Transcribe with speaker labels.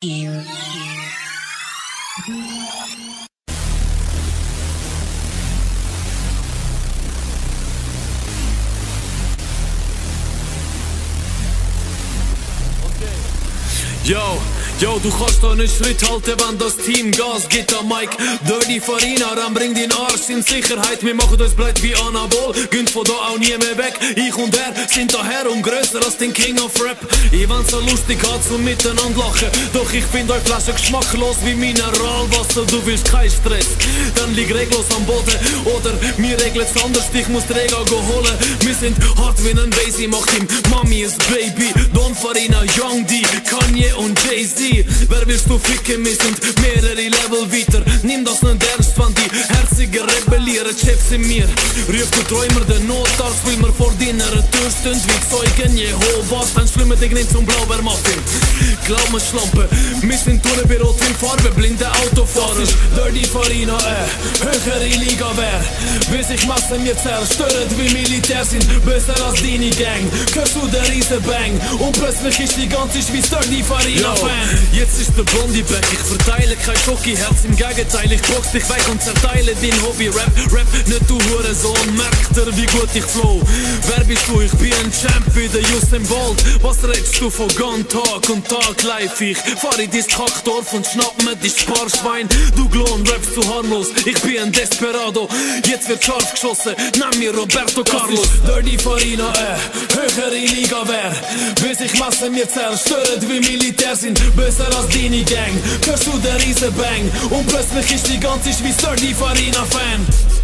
Speaker 1: Yo, du kannst da nicht Schritt halten, wenn das Team Gas gibt am Mike. Dirty Farina, dann bring den Arsch in Sicherheit. Wir machen uns breit wie Anabol, gehen von da auch nie mehr weg. Ich und er sind daher und grösser als den King of Rap. Ich wenn's so lustig hat zum miteinander lachen, doch ich find euch Flaschen geschmacklos wie Mineralwasser. Du willst keinen Stress, dann lieg reglos am Boden. Oder mir regelt's anders, ich muss die Regel holen. Wir sind hart wie ein Basie, macht ihm Mami ist Baby. Don Farina, Young D, Kanye und Jay-Z. Wer willst du ficken, wir sind mehrere Level weiter. Nimm das nicht ernst, wenn die Herzigen rebellieren, Chefs in mir. Ruf du Träumer den Notarzt, will mir vor deiner Tür stünd wie Zeugen Jehovas. Dann schlimmer dich nicht zum Blaubeermuffin. Glaub mir Schlampe, wir sind Touren bei Rot in Farbe, blinde Autofahrer. Dirty Farina, höhere Liga wär. Bis ich Masse mir zerstören, wie Militär sind böser als deine Gang. Hörst du der Riesenbang und plötzlich ist die ganze Schweiz Dirty Farina-Fan. Jetzt ist der Blondie back, ich verteile kein Schoki-Herz, im Gegenteil, ich box dich weg und zerteile den Hobby-Rap. Rap, nicht du Hurensohn, merkt er, wie gut ich flow. Wer bist du? Ich bin ein Champ wie der Usain Bolt. Was redest du von Gun Tag und Tag live? Ich fahr in dein Kackdorf und schnapp mir dein Sparschwein. Du Glon, rappst zu harmlos, ich bin ein Desperado. Jetzt wird scharf geschossen, nenn mir Roberto Carlos. Dirty Farina, höhere Liga wär. Bis ich Masse mir zerstören, wie Militär sind böser als deine Gang. Hörst du der Riesenbang und plötzlich ist die ganze Schweiz Dirty Farina-Fan.